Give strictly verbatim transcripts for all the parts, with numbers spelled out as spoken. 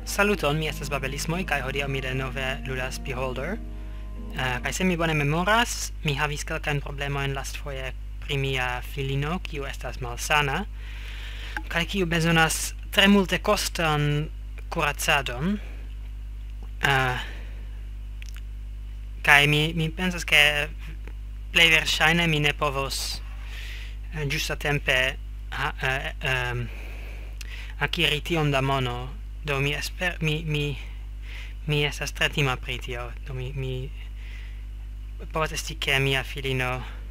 Saluton, mi estas Babelismoj, kaj hodiaŭ mi denove ludas Beholder. Uh, kaj se mi bone memoras, mi havis kelkajn problemojn lastfoje pri mia filino, kiu estas malsana, kaj kiu bezonas tre multe kostan kuracadon. Uh, kaj mi, mi pensas ke plej verŝajne mi ne povos uh, ĝustatempe ha, uh, um, akiri tion da mono. Do mi esper mi mi mi estas tre tima pri tio. Do mi mi povas esti ke mia filino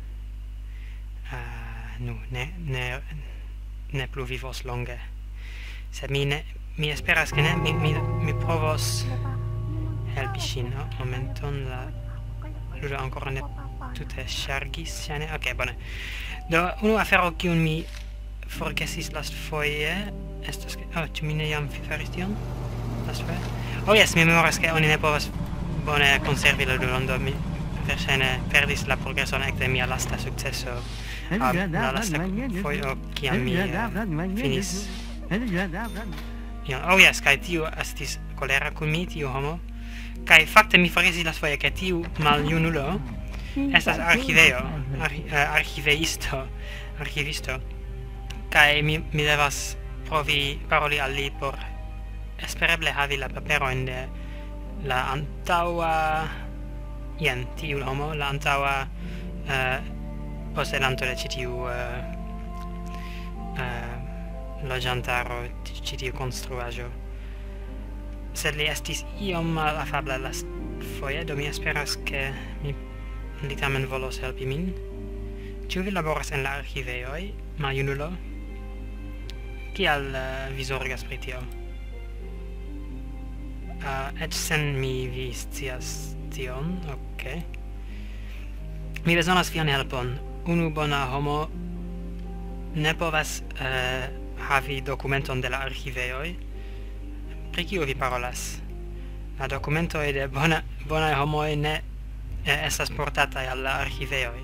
uh, nu ne ne ne plu vivos longe. Sed mi ne mi esperas ke ne mi mi, mi provos helpi ŝin. No? Momenton la ludo ancora ne tute ŝargis ŝajne. Ok, bone. Do unu afero kiun mi forgesis lastfoje estas ke oh, ĉu mi ne jam faris tion lastfoje? Oh yes, mi memoras ke oni ne povas bone konservi la ludon, do mi verŝajne perdis la progreson ekde mia lasta sukceso ab la lasta fojo kiam mi uh, finis. Oh yes, kaj tiu estis kolera kun mi, tiu homo. Kaj fakte mi forgesis lastfoje ke tiu maljunulo estas arkivejo, ar, uh, archiveisto, archivisto. Kaj mi, mi devas provi paroli al li por espereble havi la paperoin de la antaŭa jen tiu homo, la antaŭa uh, posedanto de ĉi tiu uh, uh, loĝantaro, ĉi tiu konstruaĵo. Sed li estis iom malafabla lastfoje, do mi esperas ke mi li tamen volos helpi min. Ĉu vi laboras en la archivejoj, maljunulo? Kial uh, vi zorgas pri tio? Uh, eĉ sen mi vi scias tion, ok. Mi bezonas vian helpon. Unu bona homo ne povas uh, havi dokumenton de la archivejoj. Pri kiu vi parolas? La dokumentoj de bona, bonaj homoj ne eh, estas portataj al la archivejoj.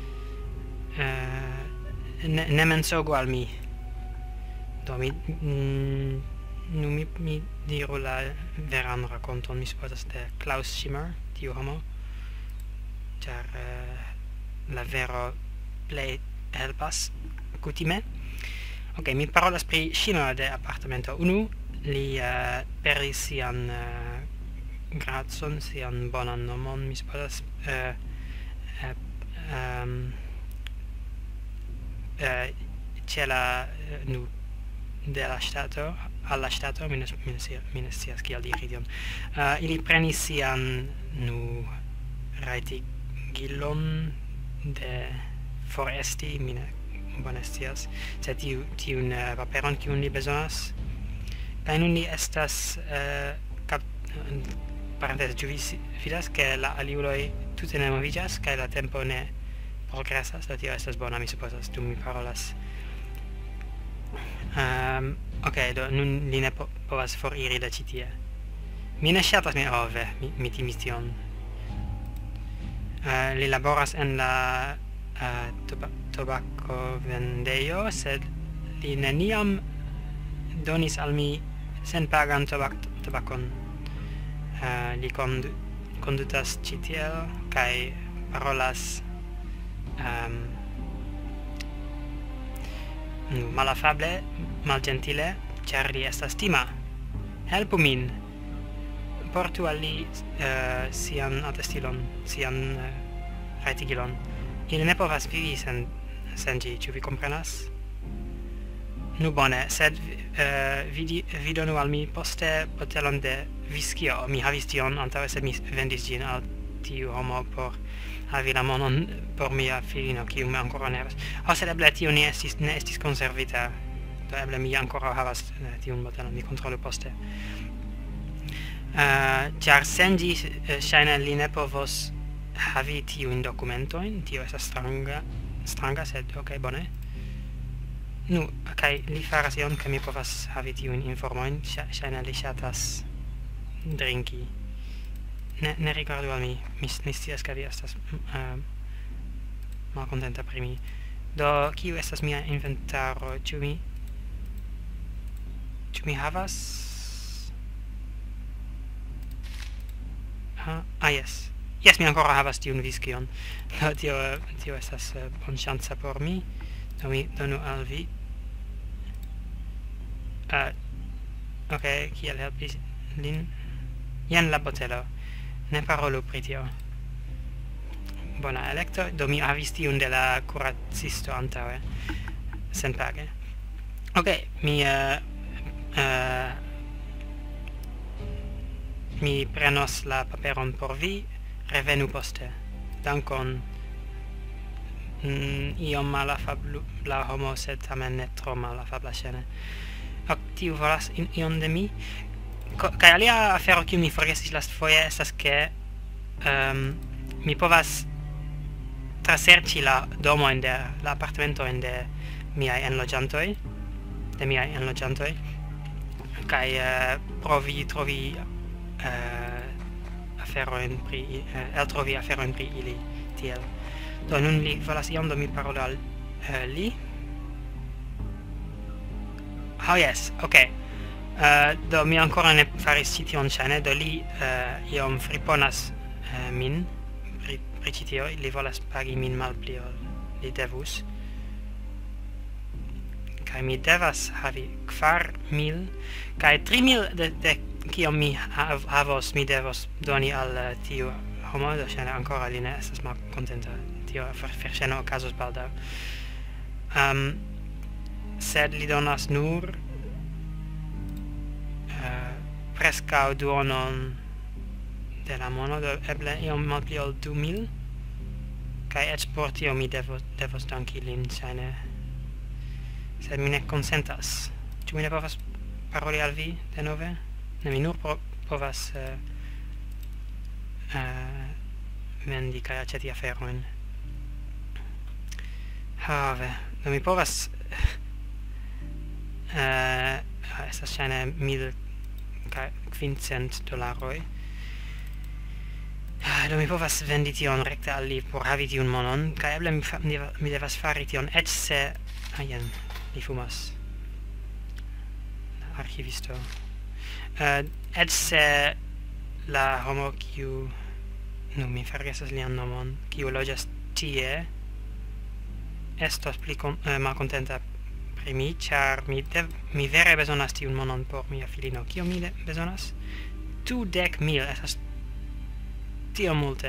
Uh, ne, ne mensogu al mi. Do mi mm, nu mi, mi diru la veran rakonton, mi supposas de Klaus Schimmer, tiu homo, ĉar uh, la vero plej helpas kutime. Ok, mi parolas pri Schimmer de apartamento unu. Li uh, perdis sian uh, gradson, sian bonan nomon, mi supposas uh, uh, um, uh, ĉe la uh, nu de la stato alla stato minus minus minus sias kiel diri tion. Uh, ili prenis sian nu rajtigilon de foresti, mi ne bone scias, sed tiu tiun uh, paperon kiun li bezonas. Kaj nun li estas uh, kap parenteze, ĉu vi vidas ke la aliuloj tute ne moviĝas kaj la tempo ne progresas, do tio estas bona, mi supozas, dum mi parolas. Um, ok, do nun li ne po povas foriri da ĉi tie. Mi ne ŝatas mi oh ve, mi, mi timis tion. Uh, li laboras en la uh, toba tobako vendejo, sed li neniam donis al mi senpagan tobak tobakon. Uh, li kondu kondutas ĉi tiel kaj parolas um, nu malafable, malgentile, ĉar li estas tima. Helpu min. Portu al li uh, sian atestilon, sian uh, rajtigilon. Ili ne povas vivi sen, sen ĝi, ĉu vi komprenas? Nu bone, sed uh, vidi, vi donu al mi poste botelon de viskio. Mi havis tion antaŭe, sed mi vendis ĝin al tiu homo por havi la monon por mia filino, kiu mi ancora ne havas. Oh, sed eble tio ne estis, ne estis konservita. Do eble mi ancora havas uh, tiun botelon, mi kontrolu poste. Uh, ĉar sen ĝi uh, ŝajne li ne povos havi tiujn dokumentojn, tio estas stranga, stranga, sed ok, bone. Nu, kaj li faras ion, ke mi povas havi tiujn informojn, ŝajne li ŝatas drinki. Ne, ne rigardu al mi, mi, mi scias ke vi estas uh, malkontenta pri mi. Do, kiu estas mia inventaro? Ĉu mi... Ĉu mi havas... Ah, ah, yes. Yes, mi ancora havas tiun viskion. No, tio, tio estas uh, bon chanza por mi. Do mi donu al vi. Uh, ok, kiel helpis lin? Jen la botelo. Ne parolu pri tio. Bona electo. Do mi havis tiun de la curacisto antaŭe. Senpage. Ok, mi... Uh, uh, mi prenos la paperon por vi. Revenu poste. Dankon. Mm, iom malafabla homo, sed tamen ne tro malafabla scene. Ok, tiu volas in, ion de mi. Kaj alia afero kiu mi forgesis lastfoje estas ke um, mi povas traserĉi la domojn de la apartamentojn de miaj enloĝantoj, de miaj enloĝantoj, kaj uh, provi trovi uh, aferojn pri uh, eltrovi aferojn pri ili tiel. Do nun li volas iom, do mi parolu al uh, li. Oh yes, ok. Uh, do mi ancora ne faris ci tion scene, do li uh, iom friponas uh, min pri, pri ci tio, li volas pagi min malpli ol li devus. Kai mi devas havi kvar mil, kai tri mil de, de kiom mi hav, havos, mi devos doni al uh, tiu homo, do scene ancora li ne estas mal contenta. Tio verŝajne okazos baldaŭ. Um, sed li donas nur uh, preskaŭ duonon de la mono, do eble iom malpli ol du mil, kaj eĉ por tio mi devos, devos danki lin, ŝajne. Sed mi ne konsentas. Ĉu mi ne povas paroli al vi denove? Ne, mi nur po, povas uh, uh, vendi kaj aĉeti aferojn. Have, do mi povas uh, estas ŝajne mil kvincent dolaroj. Do mi povas vendi tion rekte al li por havi tiun monon, kaj eble mi, fa, mi, mi devas fari tion eĉ se... Ah, jen, li fumas. La archivisto. Uh, eĉ se la homo kiu... Nu, mi forgesas lian nomon, kiu loĝas tie, estos pli con, uh, malcontenta pri mi, ĉar mi, dev, mi vere bezonas tiun monon por mia filino. Kio mi bezonas? Tu dek mil, estas tio multe.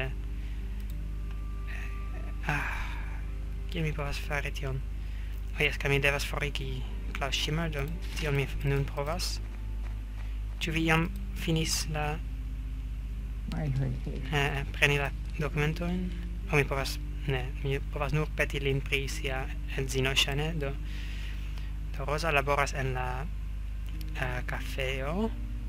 Uh, ah, kiel mi povas fari tion? Oh, jes, kaj mi devas forigi Klaus Schimmer, do tion mi nun provas. Ĉu vi jam finis la... Uh, preni la dokumentojn? O mi povas... Ne, mi povas nur peti lin pri sia edzino ŝajne, do, do Rosa laboras en la uh, kafeo,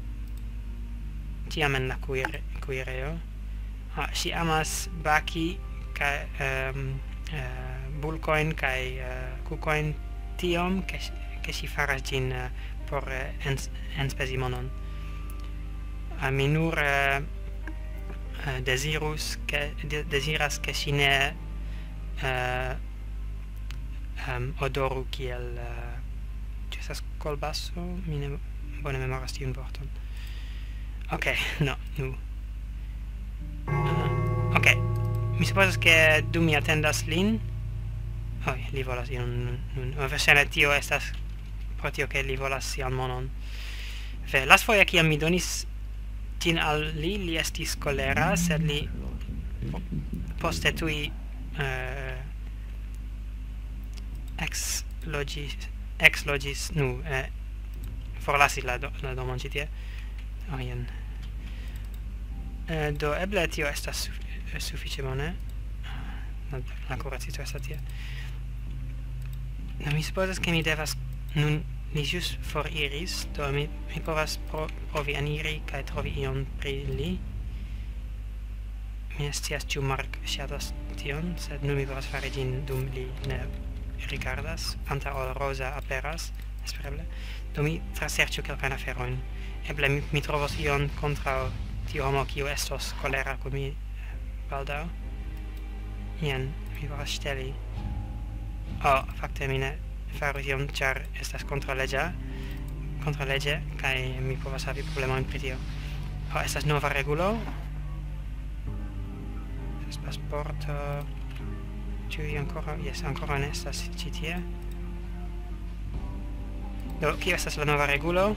tiam en la kuire, kuireo. Ah, ŝi amas baki kaj um, uh, bulkojn kaj uh, kukojn tiom, ke, ke ŝi faras ĝin uh, por uh, ens, enspezi monon. Uh, mi nur uh, uh, desirus ke, de, desiras ke ŝi ne Uh, um, odoru kiel uh, ĉu estas kolbaso? Mi ne bone memoras tiun vorton. Ok, no, nu. Uh, ok, mi supozas ke dum mi atendas lin... Oj, li volas ion nun. Verŝajne tio estas pro tio ke li volas sian monon. Ve, lasfoje kiam mi donis ĝin al li, li estis kolera, sed li poste tuj Uh, ex logis ex logis nu uh, forlasis la, do, la domon ĉi tie. Oh, jen. Uh, do eble tio estas suf sufiĉe bone. La, la kuracisto estas tie. No, mi supozas ke mi devas nun li ĵus foriris, do mi, mi povas pro, provi eniri kaj trovi ion pri li. Mi ne scias ĉu Mark ŝatas tion, sed nun mi povas fari ĝin dum li ne rigardas, antaŭ ol Rosa aperas, espereble. Do mi traserĉu kelkajn aferojn. Eble mi, mi trovos ion kontraŭ tiu homo kiu estos kolera kun mi baldaŭ. Jen, mi povas ŝteli. Oh, fakte mi ne faru tion, ĉar estas kontraŭleĝa, kontraŭleĝe, kaj mi povas havi problemojn pri tio. Oh, estas nova regulo. Es pasporto... Ĉu vi ankoraŭ... Jes, ankoraŭ ne estas ĉi tie. Do, kio estas la nova regulo?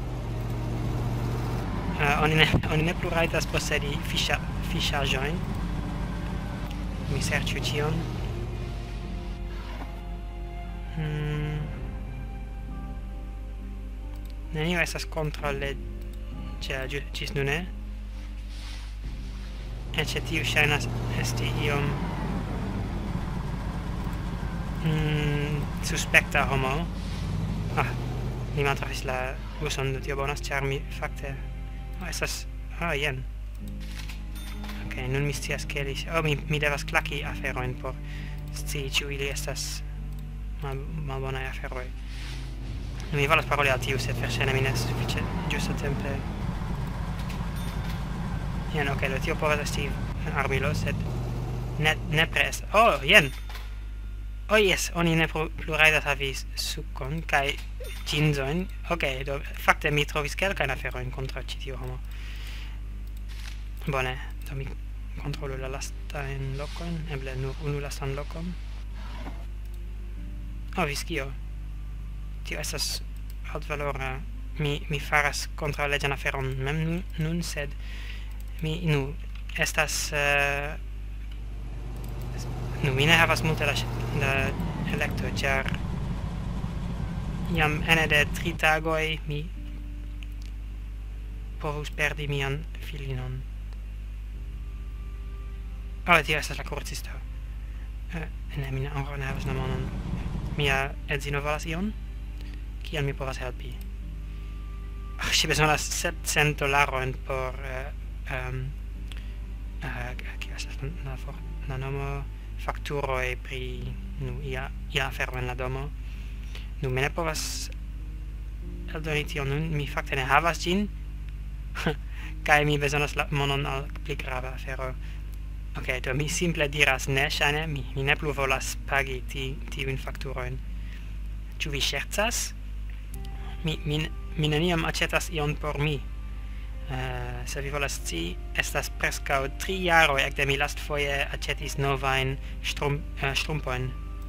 Uh, oni, ne, oni ne plu rajtas posedi fiŝa, fiŝaĵojn. Mi serĉu ĉion. Hmm. Nenio estas kontroleĝa ĝis nune. Eĉ tiu ŝajnas esti iom mm, suspekta homo. Ah, mi maltrafis la buson, do tio bonas, ĉar mi fakte... Oh, estas... Ah, jen. Ok, nun mi scias ke li... Oh, mi, mi devas klaki aferojn por scii ĉu ili estas mal, malbonaj aferoj. Mi volas paroli al tiu, sed verŝajne mi ne sufiĉe ĝustatempe... Jen, ok, do tio povas esti armilo, sed ne, nepre est... Oh, jen! Oh, yes, oni ne plu, plu rajdas havi sukon, kaj ĝinzojn. Ok, do fakte mi trovis kelkajn aferojn kontraŭ ĉi tiu homo. Bone, do mi kontrolu la lastajn lokojn, eble nur unu lastan lokon. Oh, viskio. Tio estas altvalora. Mi, mi faras kontraŭleĝan aferon mem nun, nun, sed... Mi, nu, estas... Uh, nu, mi ne havas multe da, da elekto, ĉar... Jam ene de tri tagoj mi... povus perdi mian filinon. Oh, tio estas la kuracisto. Uh, ne, mi ne, ankoraŭ ne havas la monon. Mia edzino volas ion? Kiel mi povas helpi? Oh, ŝi bezonas sepcent dolarojn por... Uh, Um, uh, kio estas la, la, la nomo fakturoj pri nu ia ia afero en la domo. Nu mi ne povas eldoni tion nun, mi fakte ne havas ĝin. Kaj mi bezonas la monon al pli grava afero. Ok, do mi simple diras ne, ŝajne, mi, mi ne plu volas pagi ti, tiujn fakturojn. Ĉu vi ŝercas? Mi, mi, mi neniam aĉetas ion por mi. Uh, se vi volas scii, estas preskaŭ tri jaroj ekde mi lastfoje aĉetis novajn ŝtrum, uh, ŝtrumpojn.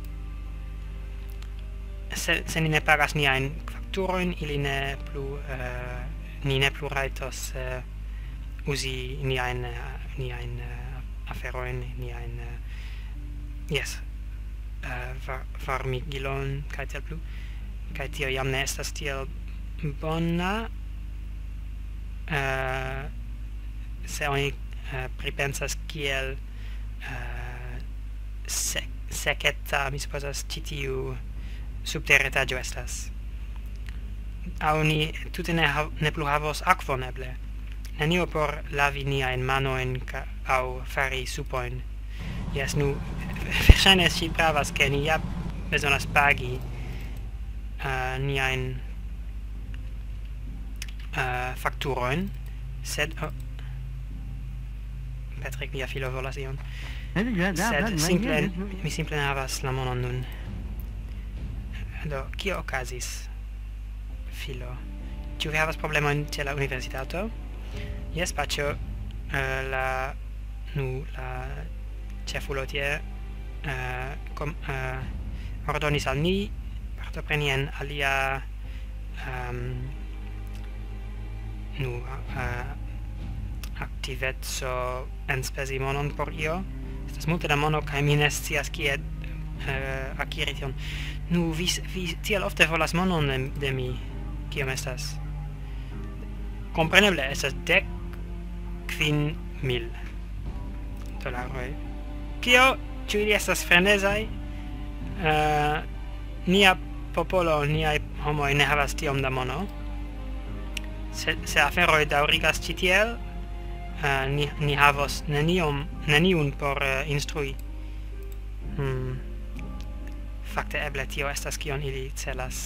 Se, se ni ne pagas niajn fakturojn, ili ne plu, uh, ni ne plu rajtos uh, uzi niajn, uh, niajn uh, aferojn, niajn... Uh, yes, uh, var, varmigilon, kaj tiel plu. Kaj tio jam ne estas tiel bona. Uh, se oni uh, pripensas kiel uh, sec seketa, mi supozas, ĉi tiu subteretaĝo estas. Aŭ ni tute ne, hav ne plu havos akvon eble. Nenio por lavi niajn manojn aŭ fari supojn. Jes, nu, verŝajne ŝi pravas, ke ni ja bezonas pagi uh, niajn Uh, fakturojn, sed... Oh. Patrick, mia filo volas ion. Sed simple, mi simple ne havas la monon nun. Do, kio okazis? Filo. Ĉu vi havas problemojn ĉe la universitato? Jes, paĉjo, uh, la... Nu, la... ĉefulo tie... Uh, kom, uh, ordonis al ni partopreni en alia... Um, nu uh, aktiveco enspezi monon por io. Estas multe da mono kaj mi ne scias kie uh, akiri tion. Nu, vi, vi tiel ofte volas monon de, de mi. Kiom estas? Kompreneble, estas dek kvin mil dolaroj. Kio? Ĉu ili estas frenezaj? Uh, nia popolo, niaj homoj ne havas tiom da mono. Se, se aferoj daŭrigas ĉi tiel, uh, ni, ni havos neniom, neniun por uh, instrui. Hmm. Fakte eble tio estas kion ili celas.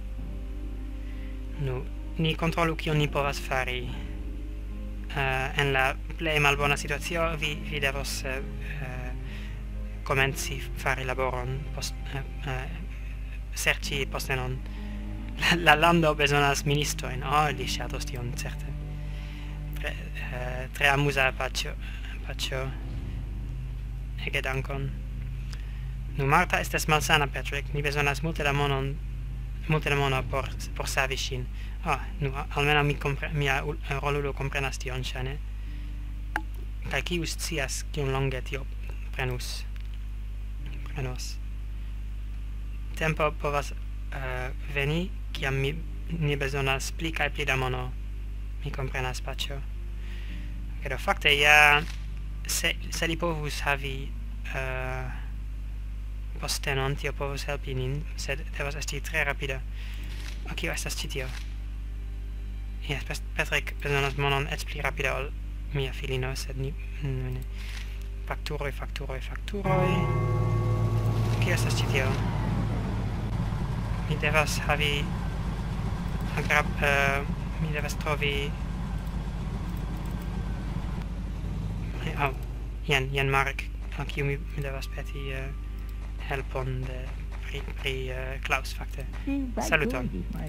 Nu, ni kontrolu kion ni povas fari. Uh, en la plej malbona situacio vi, vi devos uh, uh, komenci fari laboron, post, uh, uh, serĉi postenon. La, la lando bezonas ministojn. Oh, li ŝatos tion, certe. Tre, uh, tre amuza paĉjo. paĉjo. ege dankon. Nu Marta estas malsana, Patrick. Mi bezonas multe da monon, multe da mono por por savi ŝin. Ah, nu almenaŭ mi kompre mia rolulo komprenas tion, ŝajne. Kaj kiu scias kiom longe tio prenus? Prenos. Tempo povas uh, veni, kiam mi ni bezonas pli kaj pli da mono. Mi komprenas, Paĉjo. Kaj do fakte ja se se li povus havi uh, postenon, tio povus helpi nin, sed devas esti tre rapida. Oh, kio estas ĉi tio? Yes, Patrick bezonas monon eĉ pli rapida ol mia filino, sed ni... ne. Fakturoj, fakturoj, fakturoj... Kio estas ĉi tio? Mi devas havi... agrab... Uh, mi devas trovi... Oh, jen, jen Marek, al kiu mi, mi devas peti uh, helpon de pri, pri uh, Klaus, fakte. Saluton.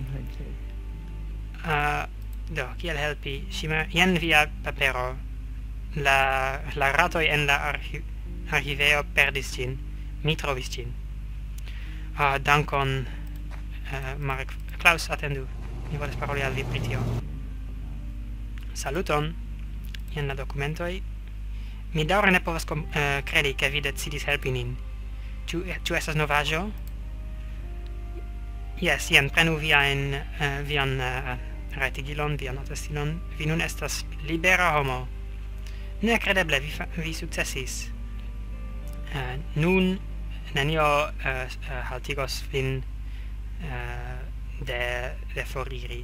Uh, do, kiel helpi? Shima, jen via papero. La, la ratoj en la archi, archiveo perdis ĝin. Mi trovis ĝin. Ah, dankon, uh, Marek. Klaus, atendu. Mi volas paroli al vi pri tio. Saluton. Jen la dokumentoj. Mi daŭre ne povas uh, kredi, ke vi decidis helpi nin. Ĉu ĉu estas novaĵo? Jes, jen, prenu viajn uh, vian uh, retigilon, vian atestilon. Vi nun estas libera homo. Nekredeble, vi, vi sukcesis. Uh, nun nenio uh, uh, haltigos vin uh, de, de foriri.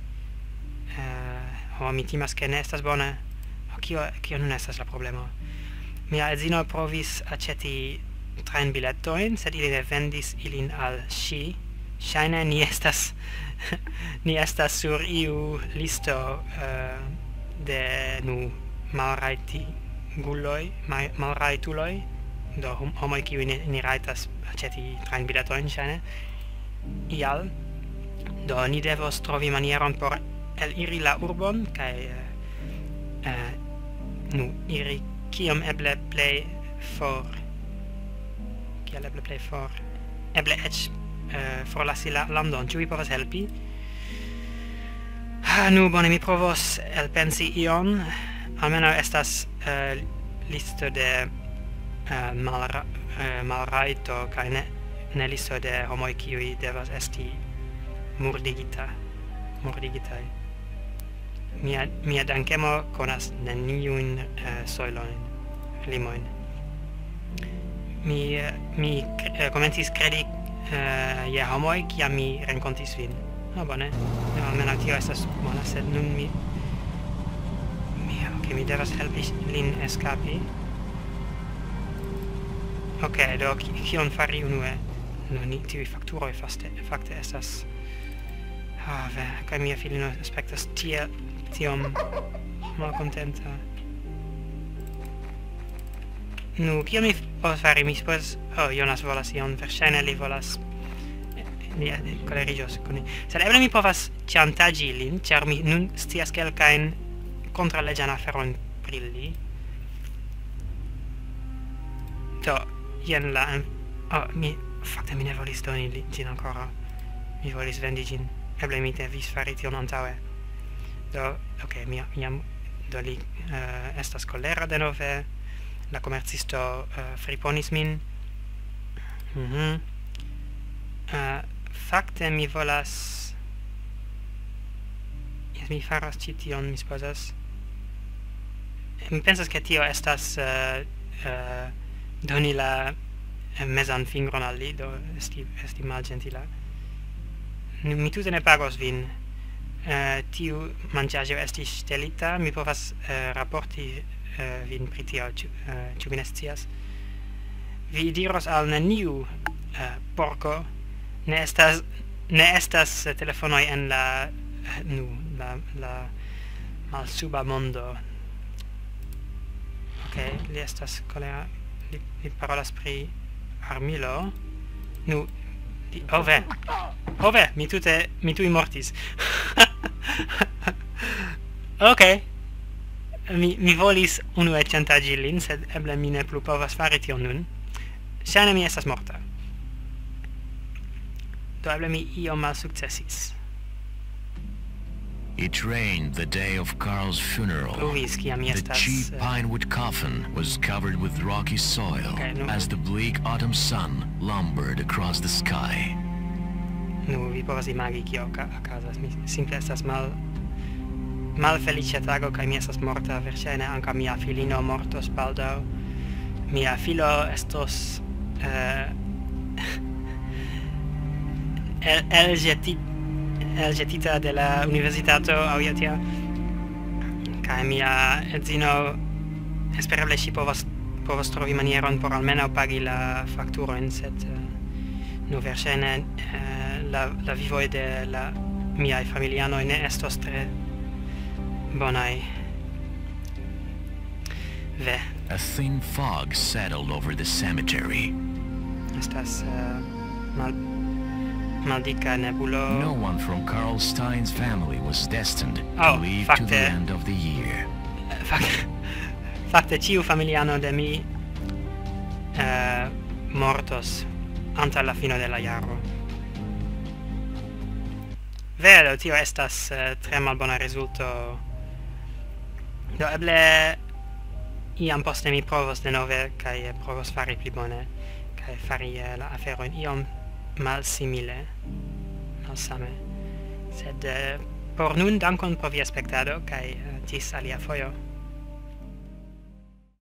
Uh, oh, mi timas ke ne estas bone. Oh, kio, kio nun estas la problemo? Mia edzino provis aceti trainbiletojn, sed ili ne vendis ilin al ŝi. Ŝajne ni estas ni estas sur iu listo uh, de nu malraiti guloi, malraituloi, do hom, homoi kiu ni, ni raitas aceti trainbiletojn, ŝajne. Ial, do ni devos trovi manieron por eliri la urbon, kaj uh, uh, nu iri kiom eble plej for, kiel eble plej for, eble eĉ uh, forlasi la landon. Ĉu vi povas helpi? Ah, nu bone, mi provos elpensi ion. Almeno estas uh, listo de uh, malra, uh, malraito kaj ne, ne listo de homoj kiuj devas esti murdigita, murdigitaj. Mia, mia dankemo konas neniujn uh, sojlojn, limojn. Mi, uh, mi uh, komencis kredi uh, je homoj, kiam mi renkontis vin. Oh, bone. No, almeno tio estas bona, sed nun mi... Ok, mi devas helpi lin eskapi. Ok, do kion fari unue? No, ni tiuj fakturoj fakte estas... Ah, ve, kaj mia filino aspektas tiel, tiom malkontenta. Nu, kion mi povas fari? Mi supos... Oh, Jonas volas ion, verŝajne li volas... Li koleriĝos kun ni. Sed eble mi povas ĉantaĝi lin, ĉar mi nun scias kelkajn kontraleggian aferon pri li. Do, jen la... Oh, mi... Fakte mi ne volis doni li, ĝin ancora. Mi volis vendi ĝin. Eble mi devis fari tion antaŭe. Do, ok, mi, mi am... Do li uh, estas kolera denove. La komercisto uh, friponis min. Mhm. Uh, fakte mi volas... Jes, mi faras ĉi tion, mi supozas. Mi pensas che tio estas uh, uh, doni la uh, mezan fingron al li, do esti, esti malgentila. Mi tute ne pagos vin. Uh, tiu manĝaĵo estis ŝtelita, mi povas uh, raporti uh, vin pri tio, ĉu uh, vi ne scias. Vi diros al neniu uh, porko, ne estas, ne estas uh, telefonoj en la, uh, nu, la, la malsuba mondo. Ok, li estas kolera, li, li parolas pri armilo. Nu, di, oh ve, oh ve, mi tute, mi tui mortis. Ok, mi, mi volis unue chantaĝi lin, sed eble mi ne plu povas fari tion nun. Ŝajne mi estas morta. Do eble mi iom malsukcesis. It rained the day of Carl's funeral. Pluvis, kiam mi The estas... cheap eh, pinewood coffin was covered with rocky soil Okay, no. as the bleak autumn sun lumbered across the sky. Nu, vi povas imagi kio oka- okazas. Mi simple estas mal... malfeliĉa tago kaj mi estas morta. Verŝajne ankaŭ mia filino mortos baldaŭ. Mia filo estos... eh, el, elĵeti, elĵetita de la universitato aŭ io tia. Kaj mia edzino espereble ŝi povas povas trovi manieron por almenaŭ pagi la fakturojn, sed uh, nu verŝajne uh, la la vivoj de la miaj familianoj ne estos tre bonaj. Ve, A thin fog settled over the cemetery. estas uh, mal maldika nebulo. No one from Carl Stein's family was destined Oh, to live to the fakte. end of the year. Fakte, fakte ĉiu familiano de mi uh, mortos antaŭ la fino de la jaro. Vero, tio estas uh, tre malbona rezulto. Do eble iam poste mi provos denove kaj eh, provos fari pli bone kaj fari eh, la aferojn iom malsimile, malsame. Sed eh, por nun dankon pro via spektado kaj eh, ĝis alia fojo.